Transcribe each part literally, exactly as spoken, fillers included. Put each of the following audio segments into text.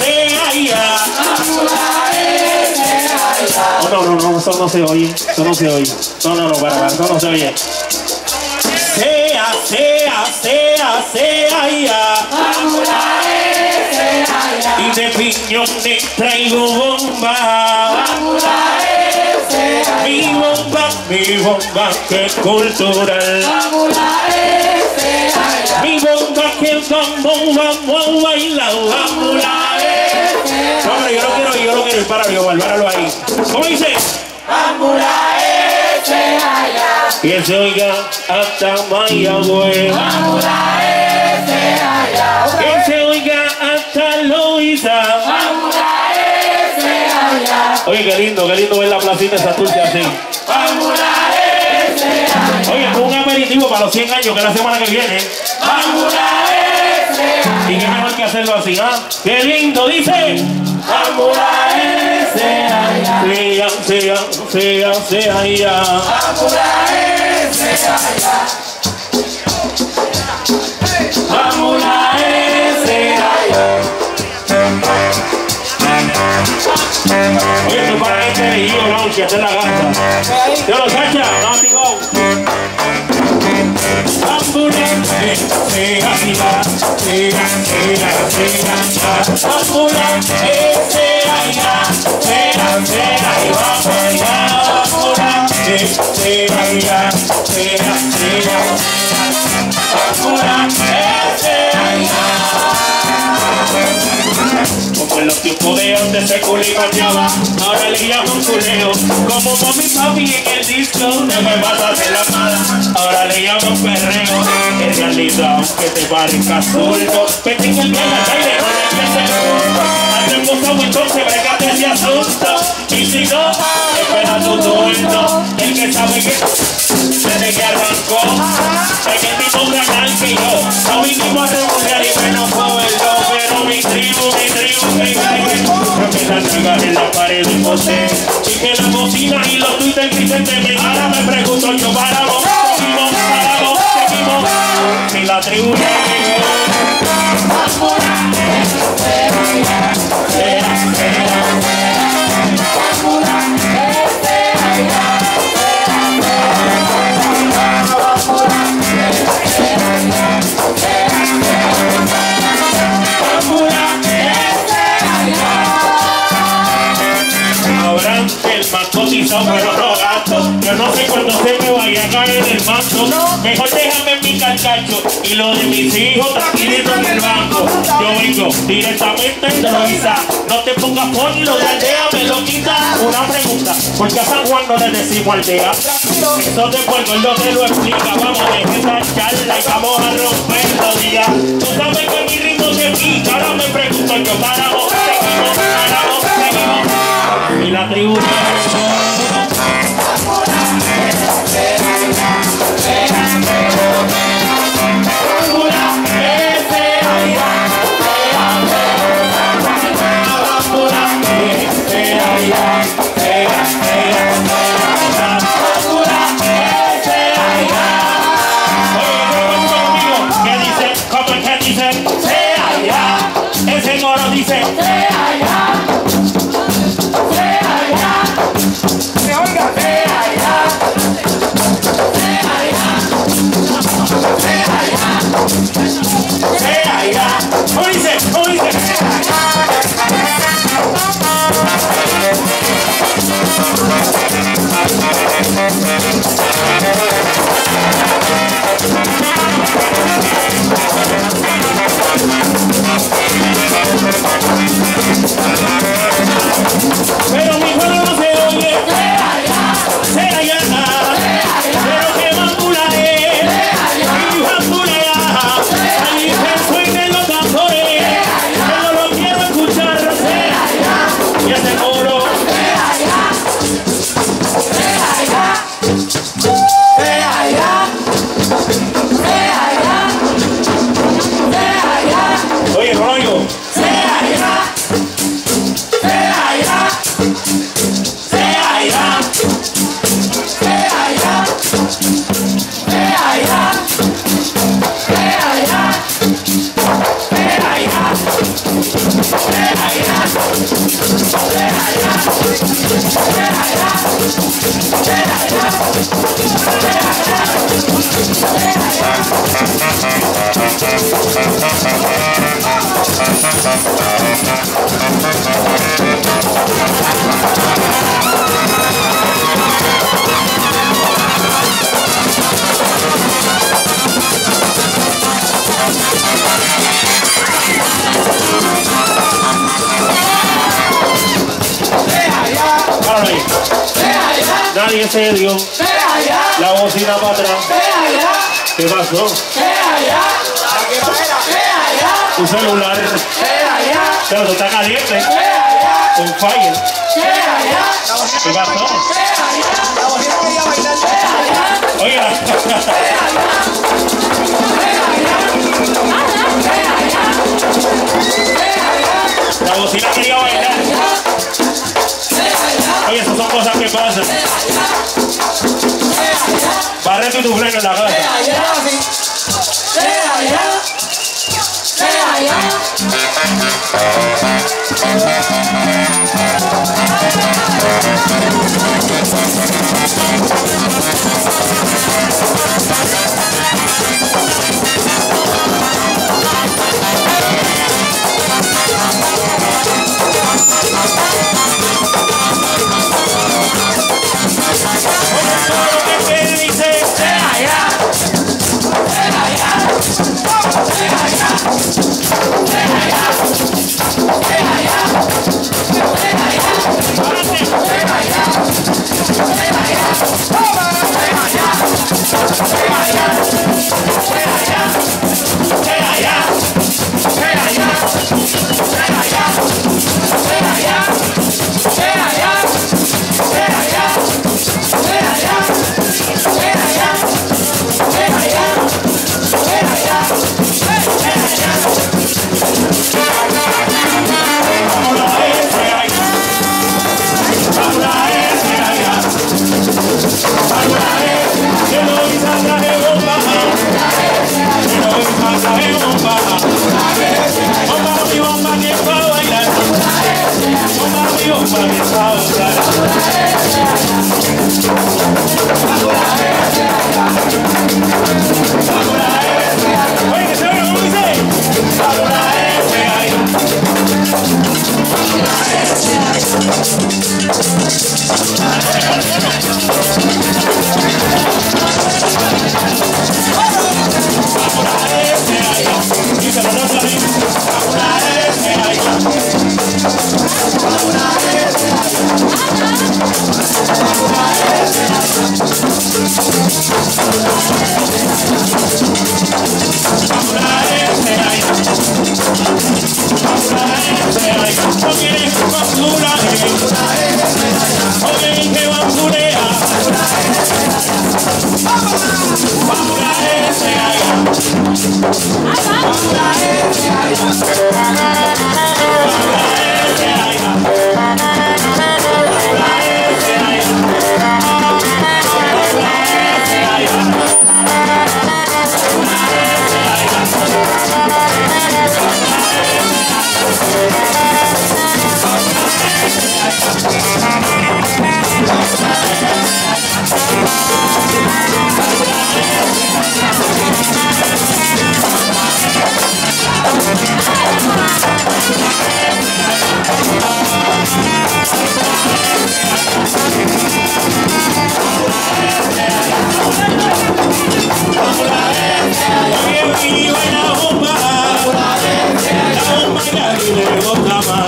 sea allá. Oh, no, no, no, eso no se oye. Eso no se oye. No, no, no, para, para, eso no se oye. Sea, sea, sea, sea allá. Y de piñones traigo bomba. Mi bomba, mi bomba que es cultural. Mi bomba que vamos, vamos a bailar. Hombre, yo no quiero ir, yo no quiero ir, páralo, igual, páralo ahí. ¿Cómo dice? Y él se oiga hasta Mayagüez. Que se oiga hasta Loíza. Oye, qué lindo, qué lindo ver la placita de Santurce así. Oye, es un aperitivo para los cien años, que es la semana que viene. Y qué mejor que hacerlo así, ¿ah? Qué lindo, dice. Sea, sea, sea, sea, ya. Oye, tú para este y yo, no, que hacer la gata. Yo lo sacha, no, digo. Ambulante, sea, sea, sea, sea, ambulante, sea, sea, sea, sea, y vamos allá. Ambulante, sea, sea, sea, sea, ambulante, sea, como en los tiempos de antes se culipañaba, ahora le llaman culeo. Como mami papi en el disco, no me vas a hacer la mala, ahora le llaman perreo. En realidad, aunque te parezca zurdo, vete en el bien al aire, no le pienses mucho. Hazte gustado, entonces bregate ese asunto. Y si no, espera tu turno. El que sabe que desde que arrancó, es el mismo canal que yo. No vinimos a renunciar y menos poderlo, pero mi tribu, mi tribu, que cae. Empieza a tragar en la pared y José. Y que la bocina y los Twitter dicen de mí. Ahora me pregunto yo, paramos, seguimos, paramos, seguimos. Si la tribu llegó. Pero no gasto, yo no sé cuándo se me vaya a caer el manto. Mejor déjame en mi carcacho y lo de mis hijos tranquilito en el banco. Yo vengo directamente de Loíza. No te pongas por y lo de aldea me lo quita. Una pregunta, ¿por qué a San Juan no le decimos aldea? Eso de puerco él no te lo explica. Vamos, deje esa charla y vamos a romper los días. Tú sabes que mi ritmo se pica. Ahora me pregunto yo, paramos, seguimos, paramos, seguimos. Y la tribu ese coro dice Nadie se dio. La bocina para atrás. ¿Qué pasó? Tu celular. Pero tú estás caliente. Con fire. ¿Qué pasó? Oiga. La bocina quería bailar. Oye, esas son cosas que pasan. Barre tu freno en la casa.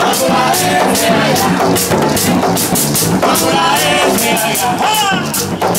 Vamos a